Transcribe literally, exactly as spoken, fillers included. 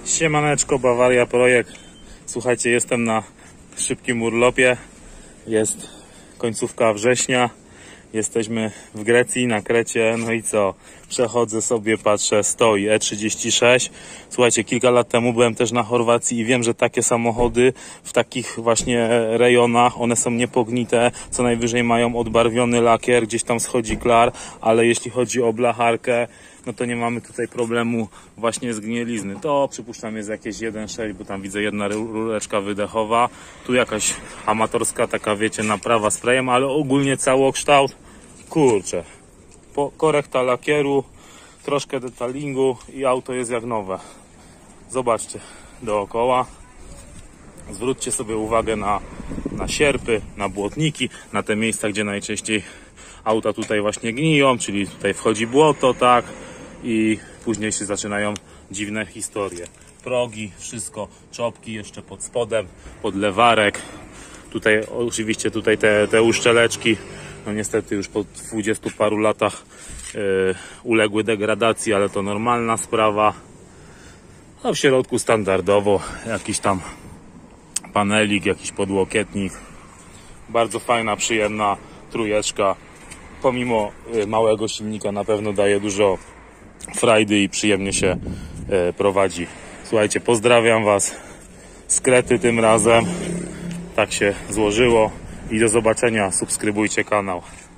Siemaneczko, Bawaria Projekt. Słuchajcie, jestem na szybkim urlopie. Jest końcówka września. Jesteśmy w Grecji, na Krecie. No i co? Przechodzę sobie, patrzę, stoi E trzydzieści sześć. Słuchajcie, kilka lat temu byłem też na Chorwacji i wiem, że takie samochody w takich właśnie rejonach, one są niepognite, co najwyżej mają odbarwiony lakier, gdzieś tam schodzi klar, ale jeśli chodzi o blacharkę, no to nie mamy tutaj problemu właśnie z gnielizny. To przypuszczam jest jakieś jeden sześć, bo tam widzę jedna rureczka wydechowa. Tu jakaś amatorska taka, wiecie, naprawa sprayem, ale ogólnie całokształt, kurczę, po korekta lakieru, troszkę detalingu i auto jest jak nowe. Zobaczcie dookoła. Zwróćcie sobie uwagę na, na sierpy, na błotniki, na te miejsca, gdzie najczęściej auta tutaj właśnie gniją, czyli tutaj wchodzi błoto, tak, i później się zaczynają dziwne historie. Progi, wszystko, czopki jeszcze pod spodem, podlewarek. Tutaj oczywiście tutaj te, te uszczeleczki, no niestety już po dwudziestu paru latach yy, uległy degradacji, ale to normalna sprawa. A w środku standardowo jakiś tam panelik, jakiś podłokietnik. Bardzo fajna, przyjemna trójeczka. Pomimo małego silnika na pewno daje dużo frajdy i przyjemnie się e, prowadzi. Słuchajcie, pozdrawiam Was z Krety tym razem. Tak się złożyło i do zobaczenia. Subskrybujcie kanał.